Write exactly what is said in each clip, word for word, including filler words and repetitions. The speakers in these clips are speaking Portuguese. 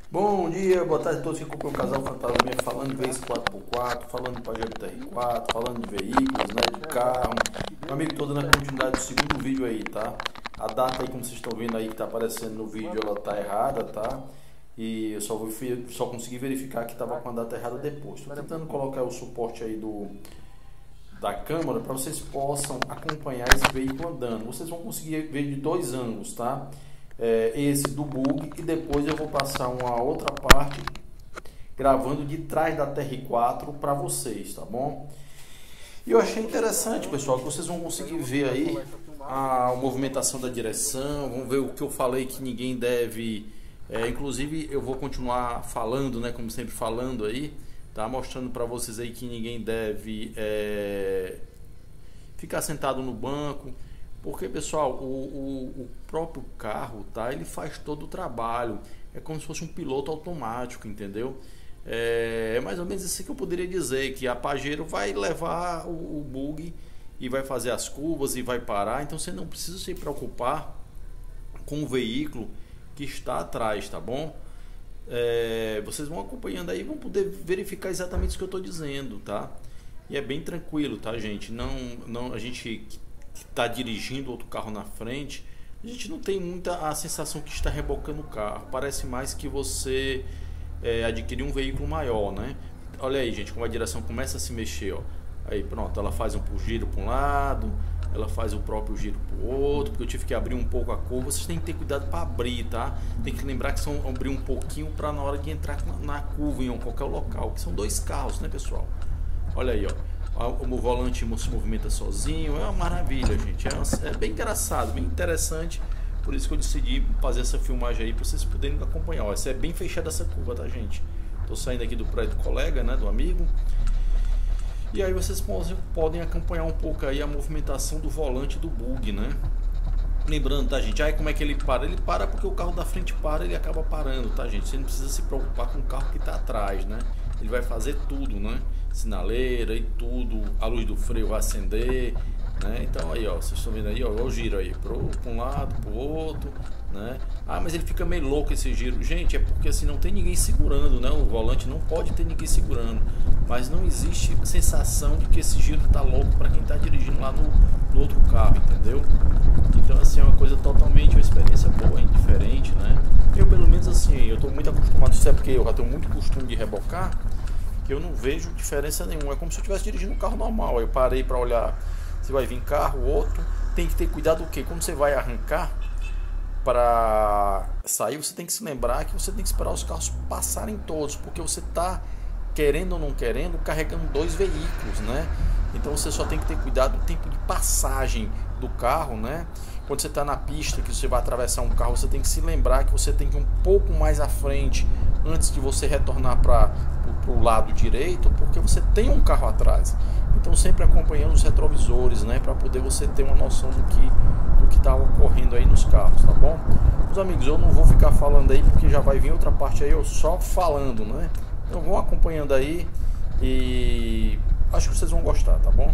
Bom dia, boa tarde a todos que acompanham o Casal Fantasminha, falando de veículos quatro por quatro, falando de Pajero T R quatro, falando de veículos, né, de carro. Meu amigo, todo na continuidade do segundo vídeo aí, tá? A data aí, como vocês estão vendo aí, que tá aparecendo no vídeo, ela tá errada, tá? E eu só, vou, só consegui verificar que tava com a data errada depois. Tô tentando colocar o suporte aí do, da câmera para vocês possam acompanhar esse veículo andando. Vocês vão conseguir ver de dois ângulos, tá? É, esse do bug, e depois eu vou passar uma outra parte gravando de trás da T R quatro para vocês, tá bom? E eu achei interessante, pessoal, que vocês vão conseguir ver aí a movimentação da direção, vão ver o que eu falei que ninguém deve, é, inclusive eu vou continuar falando, né, como sempre falando aí, tá, mostrando para vocês aí que ninguém deve é, ficar sentado no banco. Porque, pessoal, o, o, o próprio carro, tá, ele faz todo o trabalho. É como se fosse um piloto automático, entendeu? É, é mais ou menos isso que eu poderia dizer, que a Pajero vai levar o, o bug e vai fazer as curvas e vai parar. Então você não precisa se preocupar com o veículo que está atrás, tá bom? É, vocês vão acompanhando aí e vão poder verificar exatamente isso que eu estou dizendo, tá? E é bem tranquilo, tá, gente? Não, não, a gente está dirigindo outro carro na frente, a gente não tem muita a sensação que está rebocando o carro. Parece mais que você é, adquiriu um veículo maior, né? Olha aí, gente, como a direção começa a se mexer, ó. Aí pronto, ela faz um giro para um lado, ela faz o próprio giro para o outro, porque eu tive que abrir um pouco a curva. Vocês têm que ter cuidado para abrir, tá? Tem que lembrar que são abrir um pouquinho para na hora de entrar na, na curva em qualquer local, que são dois carros, né, pessoal? Olha aí, ó. O volante se movimenta sozinho, é uma maravilha, gente. É, uma, é bem engraçado, bem interessante. Por isso que eu decidi fazer essa filmagem aí para vocês poderem acompanhar. Ó, essa é bem fechada essa curva, tá, gente? Tô saindo aqui do prédio do colega, né, do amigo. E aí vocês podem acompanhar um pouco aí a movimentação do volante do bug, né? Lembrando, tá, gente? Aí como é que ele para? Ele para porque o carro da frente para, ele acaba parando, tá, gente? Você não precisa se preocupar com o carro que está atrás, né? Ele vai fazer tudo, né? Sinaleira e tudo, a luz do freio vai acender, né? Então aí, ó, vocês estão vendo aí, ó, o giro aí, para um lado, para o outro, né? Ah, mas ele fica meio louco esse giro. Gente, é porque assim não tem ninguém segurando, né? O volante não pode ter ninguém segurando, mas não existe sensação de que esse giro tá louco para quem tá dirigindo lá no, no outro carro, entendeu? Então assim é uma coisa totalmente, uma experiência boa, diferente, né? Eu pelo menos assim, eu tô muito acostumado, isso é porque eu já tenho muito costume de rebocar, que eu não vejo diferença nenhuma. É como se eu estivesse dirigindo um carro normal. Eu parei para olhar se vai vir carro, outro. Tem que ter cuidado o quê? Quando você vai arrancar para sair, você tem que se lembrar que você tem que esperar os carros passarem todos, porque você está, querendo ou não querendo, carregando dois veículos, né? Então você só tem que ter cuidado do tempo de passagem do carro, né? Quando você está na pista, que você vai atravessar um carro, você tem que se lembrar que você tem que ir um pouco mais à frente antes de você retornar para o lado direito, porque você tem um carro atrás. Então sempre acompanhando os retrovisores, né, para poder você ter uma noção do que do que está ocorrendo aí nos carros, tá bom? Meus amigos, eu não vou ficar falando aí porque já vai vir outra parte aí eu só falando, né? Então vão acompanhando aí e acho que vocês vão gostar, tá bom?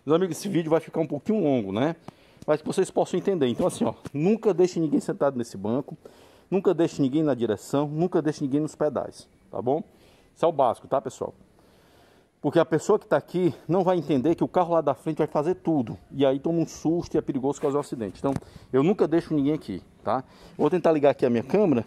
Meus amigos, esse vídeo vai ficar um pouquinho longo, né? Mas que vocês possam entender. Então assim, ó, nunca deixe ninguém sentado nesse banco, nunca deixe ninguém na direção, nunca deixe ninguém nos pedais, tá bom? Isso é o básico, tá, pessoal? Porque a pessoa que está aqui não vai entender que o carro lá da frente vai fazer tudo. E aí toma um susto e é perigoso causar um acidente. Então, eu nunca deixo ninguém aqui, tá? Vou tentar ligar aqui a minha câmera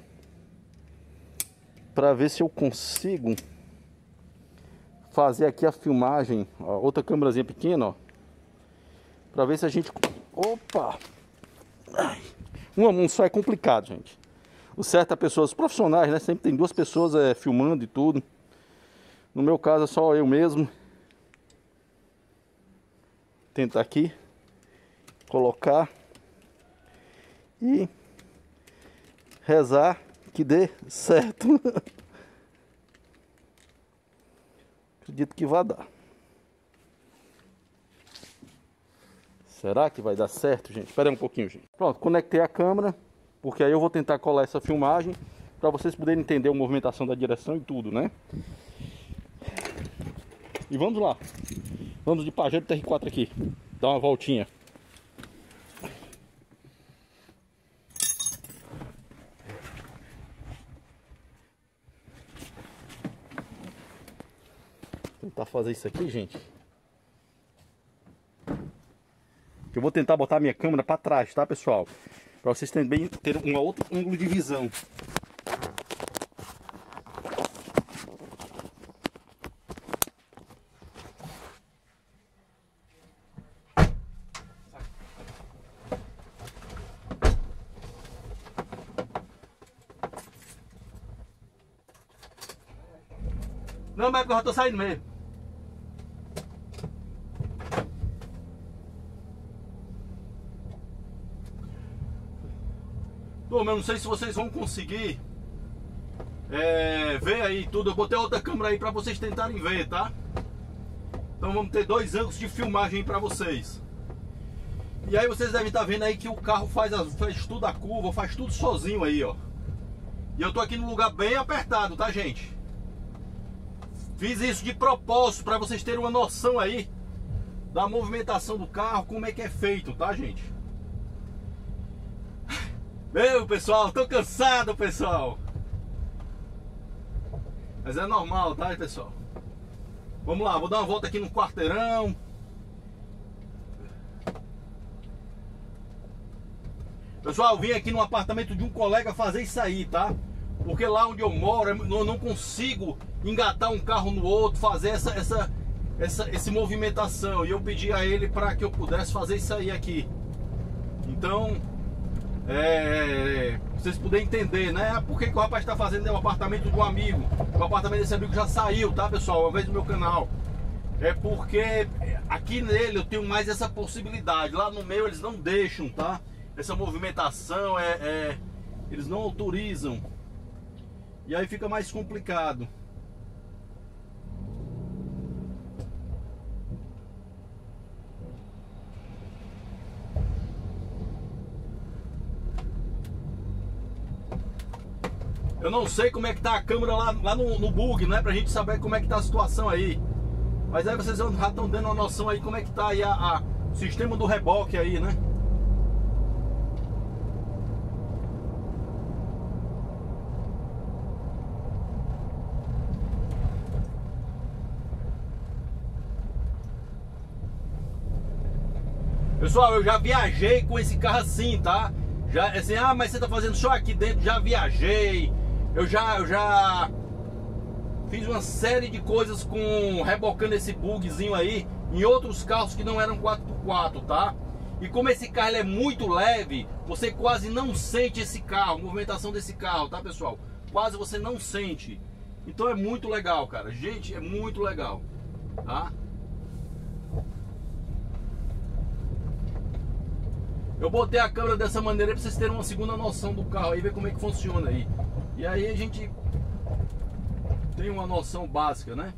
para ver se eu consigo fazer aqui a filmagem. Ó, outra câmerazinha pequena, ó. Para ver se a gente... Opa! Ai. Uma mão só é complicado, gente. O certo é pessoas profissionais, né? Sempre tem duas pessoas é, filmando e tudo. No meu caso é só eu mesmo. Tentar aqui colocar e rezar que dê certo. Acredito que vai dar. Será que vai dar certo, gente? Espera aí um pouquinho, gente. Pronto, conectei a câmera, porque aí eu vou tentar colar essa filmagem para vocês poderem entender a movimentação da direção e tudo, né? E vamos lá. Vamos de Pajero T R quatro aqui. Dar uma voltinha. Vou tentar fazer isso aqui, gente. Eu vou tentar botar a minha câmera para trás, tá, pessoal? Para vocês também terem um outro ângulo de visão. Não, mas é porque eu já tô saindo mesmo. Turma, eu não sei se vocês vão conseguir é, ver aí tudo. Eu botei outra câmera aí pra vocês tentarem ver, tá? Então vamos ter dois ângulos de filmagem pra vocês. E aí vocês devem estar vendo aí que o carro faz, a, faz tudo a curva, faz tudo sozinho aí, ó. E eu tô aqui num lugar bem apertado, tá, gente? Fiz isso de propósito pra vocês terem uma noção aí da movimentação do carro, como é que é feito, tá, gente? Meu, pessoal, tô cansado, pessoal. Mas é normal, tá, pessoal? Vamos lá, vou dar uma volta aqui no quarteirão. Pessoal, eu vim aqui no apartamento de um colega fazer isso aí, tá? Porque lá onde eu moro, eu não consigo engatar um carro no outro, fazer essa, essa, essa, essa movimentação. E eu pedi a ele para que eu pudesse fazer isso aí aqui. Então... É, vocês puderem entender, né? Por que, que o rapaz está fazendo é o apartamento de um amigo. O apartamento desse amigo já saiu, tá, pessoal? Uma vez no meu canal. É porque aqui nele eu tenho mais essa possibilidade. Lá no meu eles não deixam, tá? Essa movimentação é, é eles não autorizam. E aí fica mais complicado. Eu não sei como é que tá a câmera lá, lá no, no bug, né? Pra gente saber como é que tá a situação aí. Mas aí vocês já estão dando uma noção aí como é que tá aí a, a, o sistema do reboque aí, né? Pessoal, eu já viajei com esse carro assim, tá? Já, assim, ah, mas você tá fazendo só aqui dentro, já viajei. Eu já, eu já fiz uma série de coisas com rebocando esse bugzinho aí em outros carros que não eram quatro por quatro, tá? E como esse carro ele é muito leve, você quase não sente esse carro, a movimentação desse carro, tá, pessoal? Quase você não sente. Então é muito legal, cara. Gente, é muito legal, tá? Eu botei a câmera dessa maneira para vocês terem uma segunda noção do carro aí, ver como é que funciona aí. E aí a gente tem uma noção básica, né?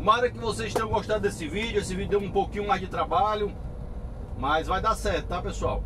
Tomara que vocês tenham gostado desse vídeo. Esse vídeo deu um pouquinho mais de trabalho, mas vai dar certo, tá, pessoal?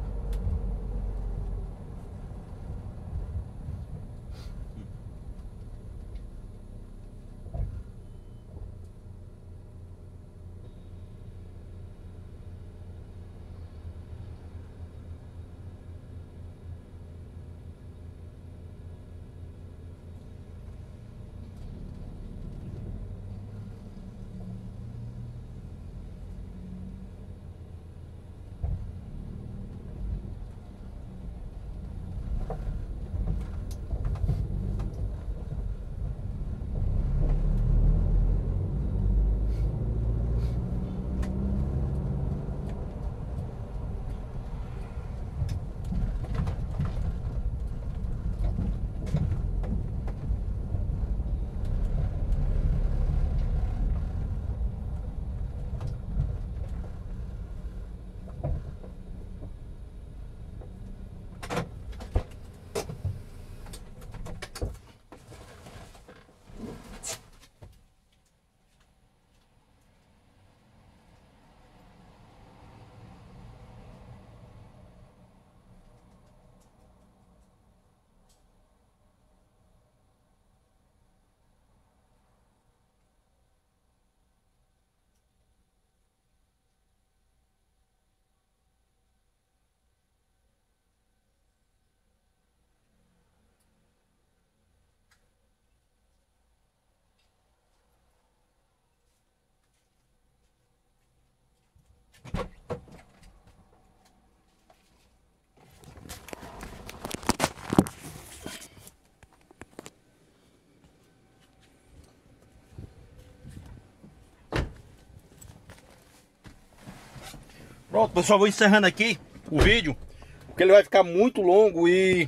Pronto, pessoal, vou encerrando aqui o vídeo, porque ele vai ficar muito longo e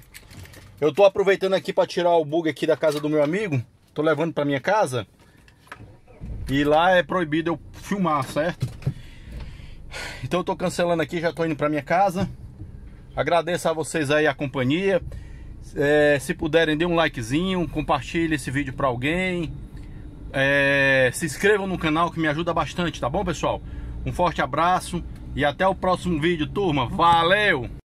eu tô aproveitando aqui para tirar o bug aqui da casa do meu amigo. Tô levando para minha casa e lá é proibido eu filmar, certo? Então eu tô cancelando aqui, já tô indo para minha casa. Agradeço a vocês aí a companhia. É, se puderem, dê um likezinho, compartilhe esse vídeo para alguém. É, se inscrevam no canal que me ajuda bastante, tá bom, pessoal? Um forte abraço e até o próximo vídeo, turma. Valeu!